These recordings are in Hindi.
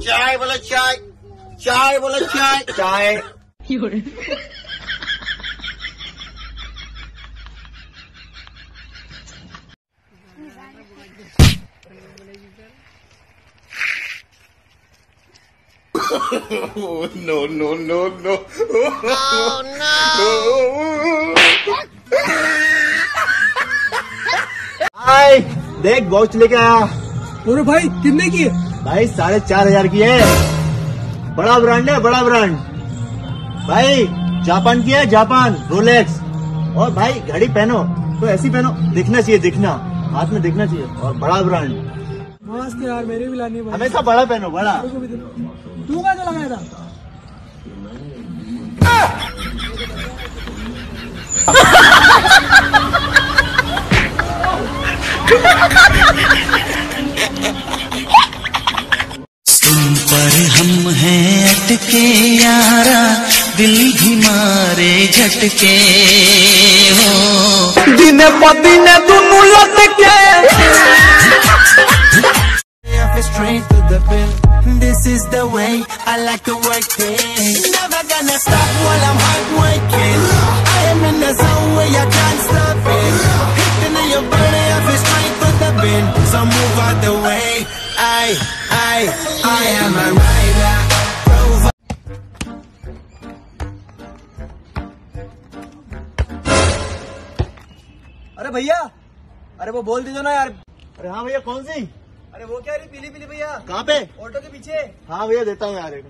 चाय बोला चाय, चाय बोला चाय, चाय। No, no, no, no. Oh, no. हाय, देख वॉच लेके आया। अरे भाई कितने की है? भाई 4,500 की है। बड़ा ब्रांड है, बड़ा ब्रांड। भाई जापान की है, जापान रोलेक्स। और भाई घड़ी पहनो तो ऐसी पहनो, दिखना चाहिए, दिखना हाथ में दिखना चाहिए। और बड़ा ब्रांड। मस्त यार, मेरे भी लानी है। हमेशा बड़ा पहनो, बड़ा। तू कहाँ से लगाया था? तुम पर हम हैं अटके यारा, दिल भी मारे झटके हो, दिन प दिन दोनों लटके। Straight to the bill. This is the way I like to work it. Never gonna stop while I'm hard working. I am in the zone where you can't stop it. Hitting in your body, I feel straight to the bin. So move out the way. I am a rider. अरे भैया, अरे वो बोल दीजिए ना यार। अरे हाँ भैया, कौन सी? अरे वो क्या रही पीली पीली भैया? कहाँ पे? ऑटो के पीछे। हाँ भैया, देता हूँ यार एक।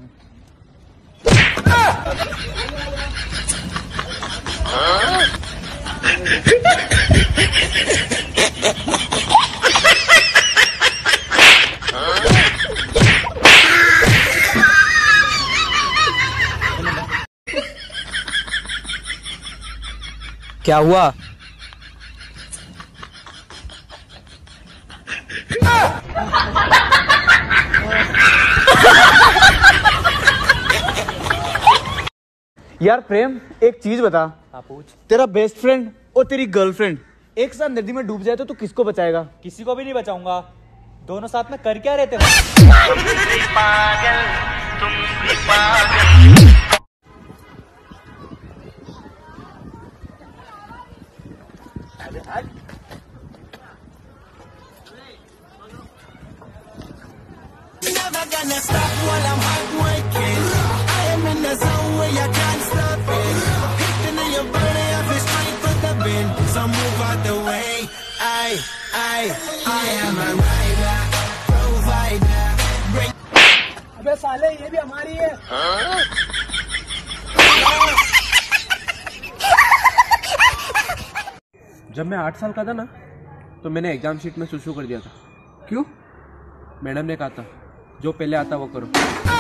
क्या हुआ? यार प्रेम, एक चीज बता। हाँ पूछ। तेरा बेस्ट फ्रेंड और तेरी गर्लफ्रेंड एक साथ नदी में डूब जाए तो तू किसको बचाएगा? किसी को भी नहीं बचाऊंगा। दोनों साथ में कर क्या रहते हो? Never gonna stop while I'm hard working. I am in the zone where you can't stop it. Hitting in your body, I feel straight to the bin. So move out the way. I am a rider, provider. Bring. अबे साले, ये भी हमारी है। जब मैं 8 साल का था ना, तो मैंने एग्जाम शीट में सुसु कर दिया था। क्यों? मैडम ने कहा था जो पहले आता वो करो।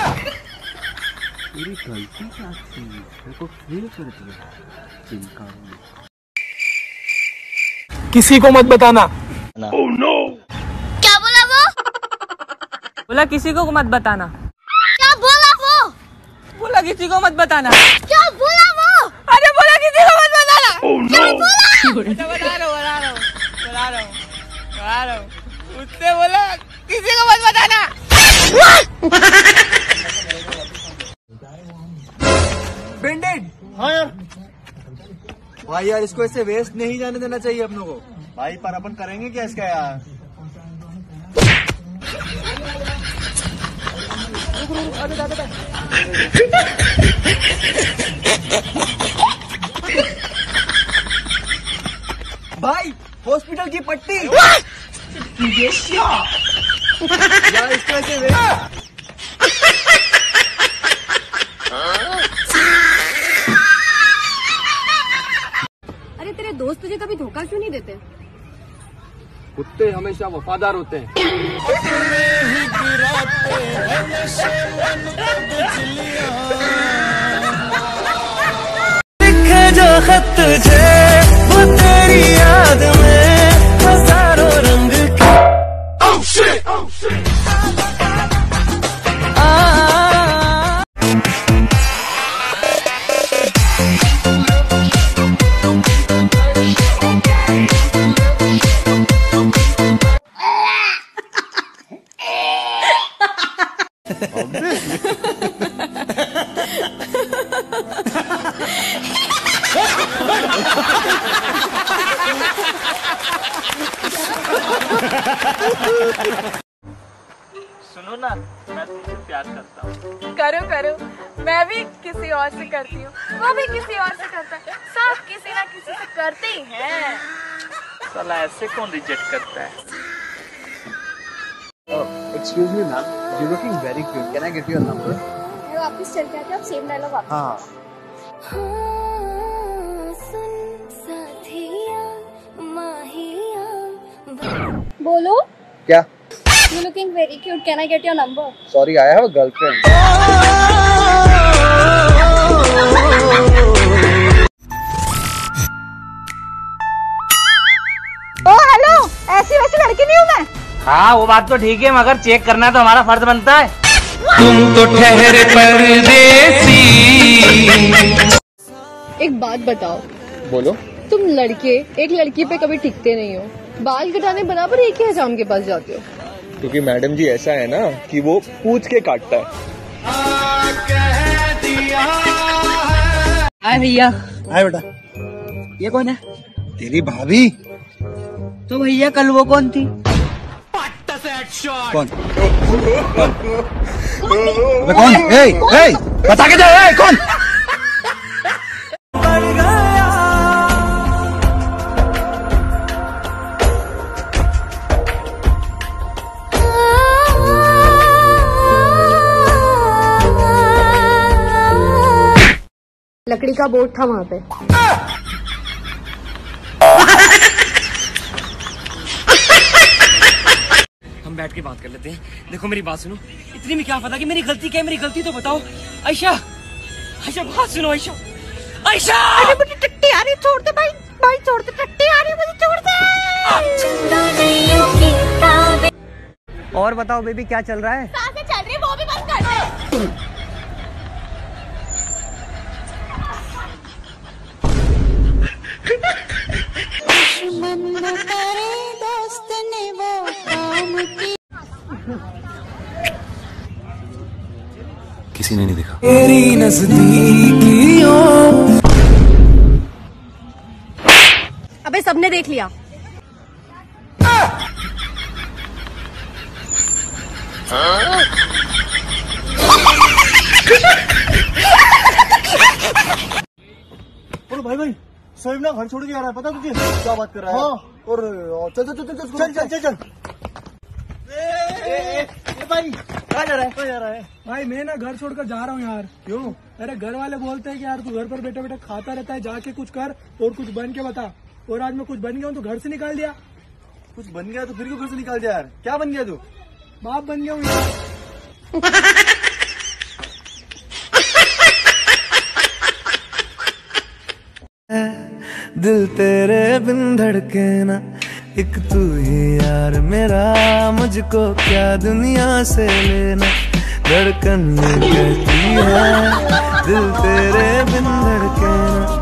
मेरी गलती क्या थी? मेरे को फेल कर दिया। चिंका किसी को मत बताना। Oh, no! क्या बोला वो? बोला किसी को मत बताना। क्या बोला वो? बोला किसी को मत बताना। क्या बोला वो? अरे बोला किसी को मत बताना। Oh, no! क्या बोला? बता रहा हूँ। उससे बोला किसी को मत बताना। बैंडेड। हाँ यार। भाई यार, इसको ऐसे वेस्ट नहीं जाने देना चाहिए अपनों को। भाई पर अपन करेंगे क्या इसका यार? भाई हॉस्पिटल की पट्टी। यार इसको ऐसे वेस्ट। अरे तेरे दोस्त तुझे कभी धोखा क्यों नहीं देते? कुत्ते हमेशा वफादार होते हैं। लिखे जो खत तुझे वो तेरी याद में हजारों रंग के। Oh shit! Oh shit! सुनो ना, मैं तुमसे प्यार करता हूँ। करो करो, मैं भी किसी और से करती हूँ, वो भी किसी और से करता है, सब किसी ना किसी से करते ही हैं। साला ऐसे कौन रिजेक्ट करता है? Excuse me ma'am, you looking very cute, can I get your number? वापस चल के आते हैं, अब सेम डायलॉग वापस। हाँ। बोलो। क्या? You looking very cute. Can I get your number? Sorry, I have a girlfriend. Oh hello, ऐसी वैसी लड़की नहीं हूँ मैं। हाँ वो बात तो ठीक है, मगर चेक करना तो हमारा फर्ज बनता है। तुम तो ठहरे परदेसी। एक बात बताओ। बोलो। तुम लड़के एक लड़की पे कभी टिकते नहीं हो, बाल कटाने बराबर एक ही हजाम के पास जाते हो। क्योंकि मैडम जी ऐसा है ना कि वो पूछ के काटता है। हाय भैया। हाय बेटा। ये कौन है? तेरी भाभी। तो भैया कल वो कौन थी? कौन? कौन? ए, बता के जा, कौन? लकड़ी का बोर्ड था वहाँ पे। हम बैठ के बात कर लेते हैं। देखो मेरी बात सुनो, इतनी में क्या पता कि मेरी गलती क्या है, मेरी गलती तो बताओ। आयशा, आयशा बात सुनो। आयशा, आयशा। अरे मुझे टट्टी आ रही, छोड़ दे भाई, भाई छोड़ दे, टट्टी आ रही मुझे, छोड़ दे। और बताओ बेबी क्या चल रहा है? सांसें चल रही है, वो भी बंद कर दे। किसी ने नहीं देखा तेरी नजदीकियों। अबे सबने देख लिया। और भाई सोएब ना घर छोड़ के आ रहा है, पता तुझे? क्या बात कर रहा है? हाँ। और चल चल चल चल चल चल चल। भाई कहाँ जा रहा है? भाई मैं ना घर छोड़कर जा रहा हूँ यार। क्यों? मेरे घर वाले बोलते हैं कि यार तू घर पर बैठे बैठे खाता रहता है, जाके कुछ कर और कुछ बन के बता। और आज मैं कुछ बन गया हूँ तो घर से निकाल दिया। कुछ बन गया तो फिर क्यों घर से निकाल दिया यार? क्या बन गया तू? बाप बन गया हूँ यार। दिल तेरे बिन धड़के ना, एक तू ही यार मेरा, मुझको क्या दुनिया से लेना। धड़कन ये कहती है दिल तेरे बिन धड़के ना,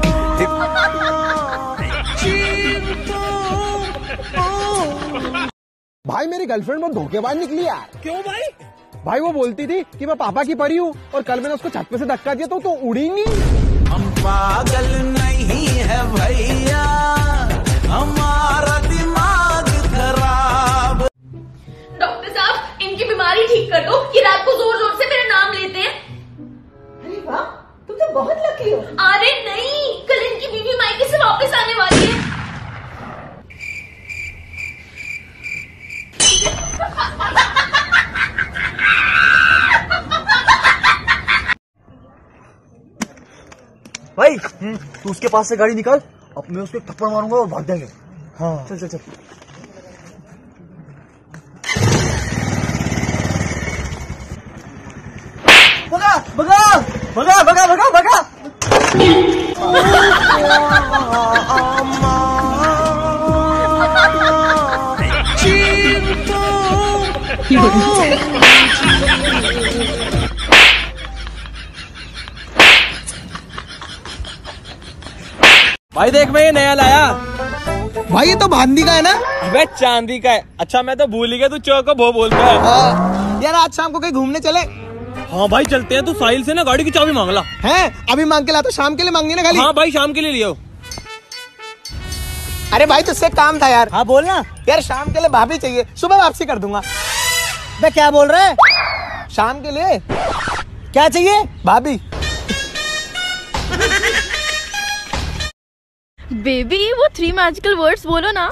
भाई मेरी गर्लफ्रेंड बहुत धोखेबाज निकली यार। क्यों भाई? भाई वो बोलती थी कि मैं पापा की परी हूँ, और कल मैंने उसको छत पे से धक्का दिया तो उड़ी नहीं। हम पागल नहीं है भैया, हमारा दिमाग खराब। डॉक्टर साहब इनकी बीमारी ठीक कर दो, ये रात को जोर जोर से मेरा नाम लेते हैं। अरे वाह, तुम तो बहुत लकी हो। अरे नहीं, कल इनकी बीवी मायके से वापस आने वाली है। भाई तू उसके पास से गाड़ी निकाल, अब मैं उसको थप्पड़ मारूंगा और भाग जाएंगे। हाँ चल चल चल। भगा भगा भगा भगा भगा भगा। भाई देख मैं ये नया लाया। भाई ये तो बांदी का है ना? अबे चांदी का है। अच्छा मैं तो भूल ही गया तू चौक को भो बोलता है। यार आज शाम को कहीं घूमने चले। हाँ भाई चलते हैं, तो साहिल से ना गाड़ी की चाबी मांग ला। है अभी मांग के ला, तो शाम के लिए मांगनी ना खाली। हाँ भाई शाम के लिए लियो। अरे भाई तुझसे काम था यार। हाँ बोल ना यार शाम के लिए भाभी चाहिए, सुबह वापसी कर दूंगा। मैं क्या बोल रहा है? शाम के लिए क्या चाहिए? भाभी। बेबी वो 3 मैजिकल वर्ड्स बोलो ना।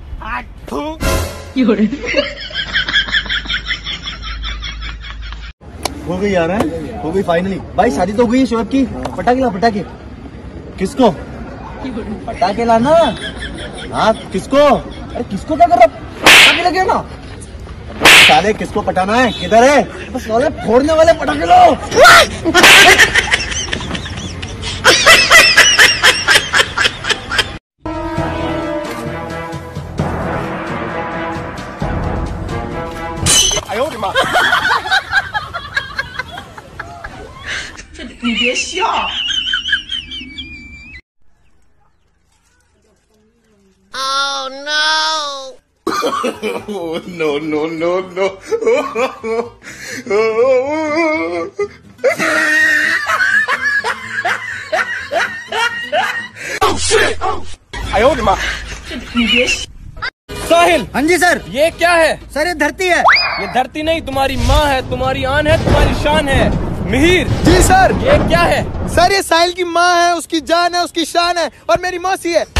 हो गई यार, हो गई फाइनली। भाई शादी तो हो गई शोएब की। पटाखे ला पटाखे। किसको? पटाखे ला ना। हाँ किसको? अरे किसको क्या कर रहा? पटाखे लगे ना साले, किसको पटाना है? किधर है? बस साले फोड़ने वाले पटाखे लो। 你别笑。 Oh no! No, no, no, no. Oh shit! साहिल। हाँ जी सर। ये क्या है? सर ये धरती है। ये धरती नहीं, तुम्हारी माँ है, तुम्हारी आन है, तुम्हारी शान है। मिहिर। जी सर। ये क्या है? सर ये साहिल की माँ है, उसकी जान है, उसकी शान है, और मेरी मौसी है।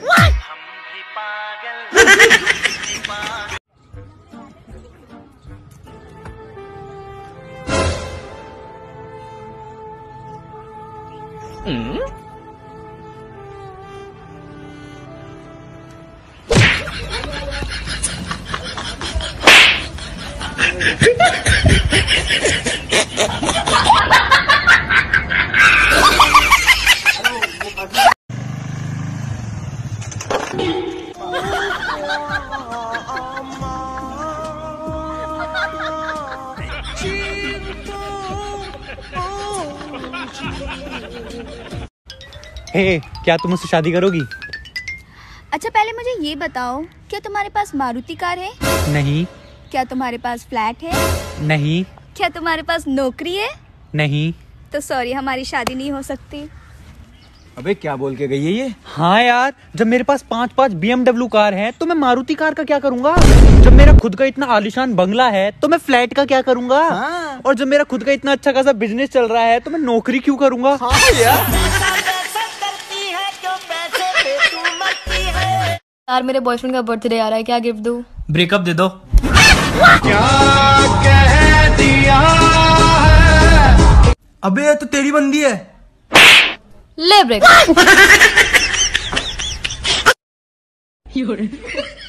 हे, क्या तुम मुझसे शादी करोगी? अच्छा पहले मुझे ये बताओ, क्या तुम्हारे पास मारुति कार है? नहीं। क्या तुम्हारे पास फ्लैट है? नहीं। क्या तुम्हारे पास नौकरी है? नहीं। तो सॉरी, हमारी शादी नहीं हो सकती। अबे क्या बोल के गई है ये? हाँ यार, जब मेरे पास 5 BMW कार है तो मैं मारुति कार का क्या करूंगा? जब मेरा खुद का इतना आलीशान बंगला है तो मैं फ्लैट का क्या करूंगा? हाँ। और जब मेरा खुद का इतना अच्छा खासा बिजनेस चल रहा है तो मैं नौकरी क्यों करूंगा? हाँ यार मेरे बॉयफ्रेंड का बर्थडे आ रहा है, क्या गिफ्ट दूं? ब्रेकअप दे दो। क्या कह दिया है? अबे ये तो तेरी बंदी है। ले ब्रेक।